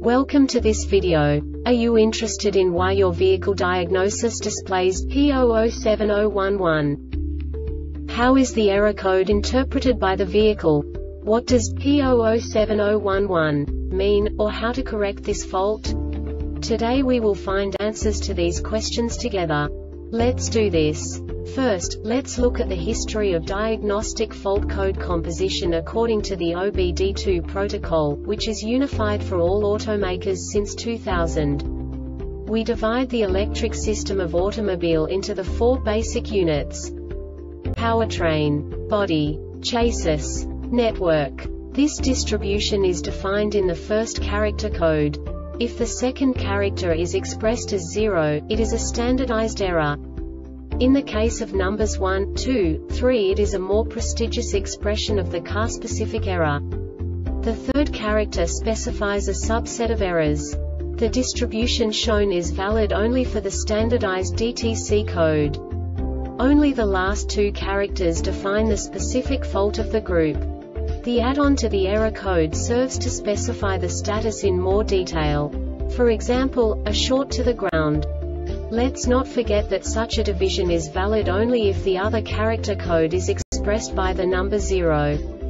Welcome to this video. Are you interested in why your vehicle diagnosis displays P007011? How is the error code interpreted by the vehicle? What does P007011 mean, or how to correct this fault? Today we will find answers to these questions together. Let's do this. First, let's look at the history of diagnostic fault code composition according to the OBD2 protocol, which is unified for all automakers since 2000. We divide the electric system of automobile into the four basic units: powertrain, body, chassis, network. This distribution is defined in the first character code. If the second character is expressed as 0, it is a standardized error. In the case of numbers 1, 2, 3, it is a more prestigious expression of the car-specific error. The third character specifies a subset of errors. The distribution shown is valid only for the standardized DTC code. Only the last two characters define the specific fault of the group. The add-on to the error code serves to specify the status in more detail. For example, a short to the ground. Let's not forget that such a division is valid only if the other character code is expressed by the number 0.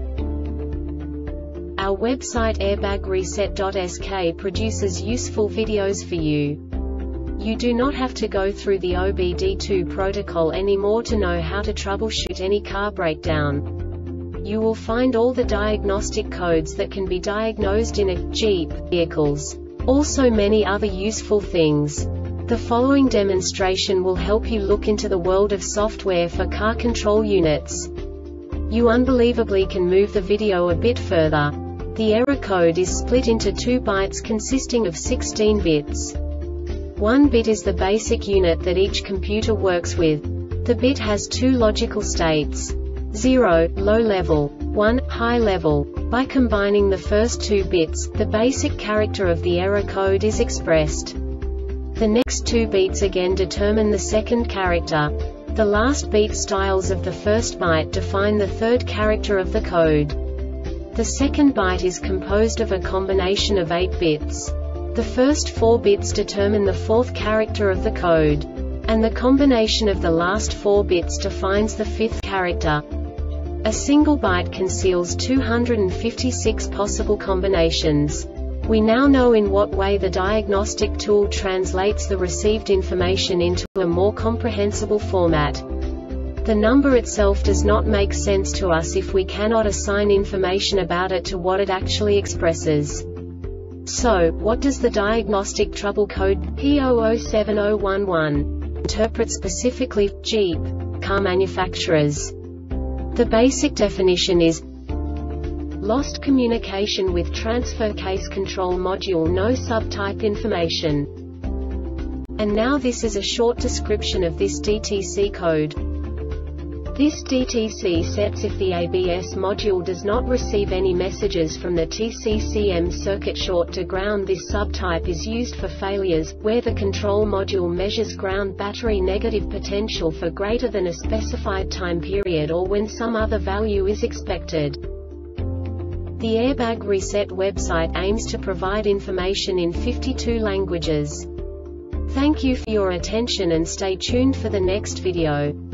Our website airbagreset.sk produces useful videos for you. You do not have to go through the OBD2 protocol anymore to know how to troubleshoot any car breakdown. You will find all the diagnostic codes that can be diagnosed in a Jeep vehicles. Also many other useful things. The following demonstration will help you look into the world of software for car control units. You unbelievably can move the video a bit further. The error code is split into 2 bytes consisting of 16 bits. 1 bit is the basic unit that each computer works with. The bit has 2 logical states: 0, low level, 1, high level. By combining the first 2 bits, the basic character of the error code is expressed. The next 2 beats again determine the second character. The last beat styles of the first byte define the third character of the code. The second byte is composed of a combination of 8 bits. The first 4 bits determine the fourth character of the code. And the combination of the last 4 bits defines the fifth character. A single byte conceals 256 possible combinations. We now know in what way the diagnostic tool translates the received information into a more comprehensible format. The number itself does not make sense to us if we cannot assign information about it to what it actually expresses. So, what does the diagnostic trouble code P007011 interpret specifically for Jeep car manufacturers? The basic definition is lost communication with transfer case control module, no subtype information. And now this is a short description of this DTC code. This DTC sets if the ABS module does not receive any messages from the TCCM circuit short to ground. This subtype is used for failures, where the control module measures ground battery negative potential for greater than a specified time period or when some other value is expected. The Airbag Reset website aims to provide information in 52 languages. Thank you for your attention and stay tuned for the next video.